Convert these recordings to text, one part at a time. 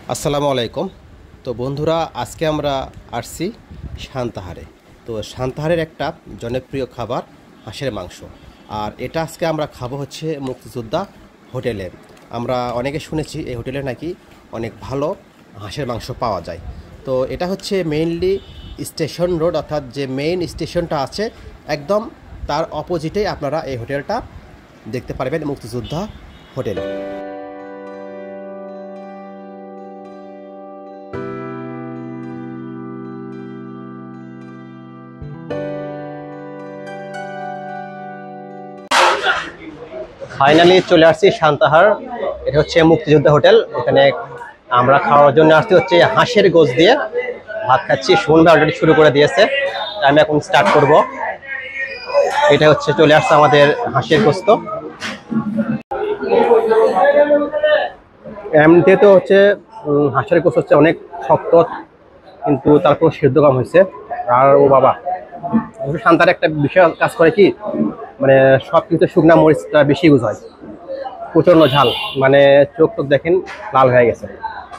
আসসালামু আলাইকুম। তো বন্ধুরা, আজকে আমরা আসছি সান্তাহারে। তো সান্তাহারের একটা জনপ্রিয় খাবার হাঁসের মাংস, আর এটা আজকে আমরা খাবো হচ্ছে মুক্তিযোদ্ধা হোটেলে। আমরা অনেকে শুনেছি এই হোটেলে নাকি অনেক ভালো হাঁসের মাংস পাওয়া যায়। তো এটা হচ্ছে মেইনলি স্টেশন রোড, অর্থাৎ যে মেইন স্টেশনটা আছে একদম তার অপোজিটেই আপনারা এই হোটেলটা দেখতে পারবেন, মুক্তিযোদ্ধা হোটেল। ফাইনালি চলে আসছি সান্তাহার। এটা হচ্ছে মুক্তিযোদ্ধা হোটেল। এখানে আমরা খাওয়ার জন্য আসছি হচ্ছে হাঁসের গোশত দিয়ে ভাত খাচ্ছি। সুমন অলরেডি শুরু করে দিয়েছে, আমি এখন স্টার্ট করব। এটা হচ্ছে চলে আসছে আমাদের হাঁসের গোশত। এমনিতে তো হচ্ছে হাঁসের গোশত হচ্ছে অনেক শক্ত, কিন্তু তারপর সেদ্ধ কম হয়েছে। আর ও বাবা, সান্তাহারে একটা বিষয় কাজ করে কি, মানে সব কিছু শুকনা মরিচটা বেশি ইউজ হয়, প্রচন্ড ঝাল, মানে চোখ টোক দেখেন লাল হয়ে গেছে।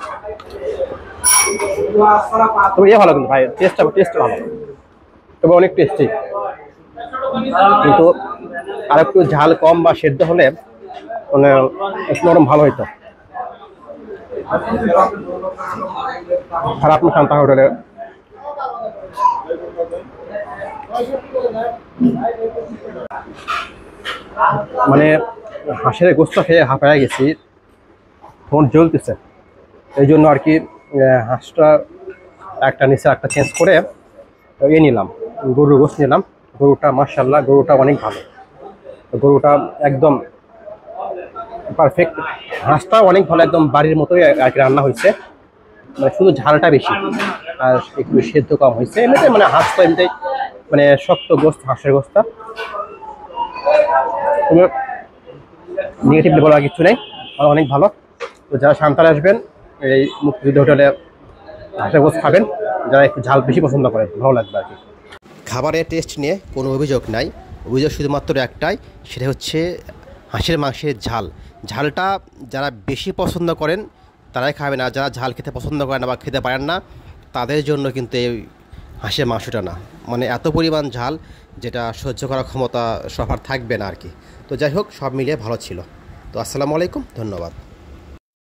তবে ইয়ে ভালো, কিন্তু ভাই টেস্ট ভালো, তবে অনেক টেস্টি। কিন্তু আর একটু ঝাল কম বা সেদ্ধ হলে মানে একটু নরম ভালো হইতো। খারাপ না সান্তাহার হোটেলে। মানে হাঁসের গোশত খেয়ে হাঁপায় গেছি, ফোন জ্বলতেছে, এই জন্য আর কি হাঁসটা একটা নিচে একটা চেঞ্জ করে নিলাম, গরুর গোশত নিলাম। গরুটা মাশাআল্লাহ, গরুটা অনেক ভালো, গরুটা একদম পারফেক্ট। হাঁসটা অনেক ভালো, একদম বাড়ির মতোই আর কি রান্না হয়েছে, মানে শুধু ঝালটা বেশি আর একটু সেদ্ধ কম হয়েছে। এমনিতে মানে হাঁস তো এমনিতেই মানে শক্ত গোশত, হাঁসের গোশতটা নেগেটিভলি বলার কিছু নেই, অনেক ভালো। তো যারা সান্তাহারে আসবেন এই মুক্তিযুদ্ধ হোটেলে হাঁসের গোশত খাবেন, যারা একটু ঝাল বেশি পছন্দ করে, ভালো লাগবে আর কি। খাবারের টেস্ট নিয়ে কোনো অভিযোগ নাই, অভিযোগ শুধুমাত্র একটাই, সেটা হচ্ছে হাঁসের মাংসের ঝালটা যারা বেশি পছন্দ করেন তারাই খাবেন, আর যারা ঝাল খেতে পছন্দ করেন না বা খেতে পারেন না তাদের জন্য কিন্তু এই হাঁসের মাংসটা না, মানে এত পরিমাণ ঝাল যেটা সহ্য করার ক্ষমতা সবার থাকবে না আর কি। তো যাই হোক, সব মিলিয়ে ভালো ছিল। তো আসসালামু আলাইকুম, ধন্যবাদ।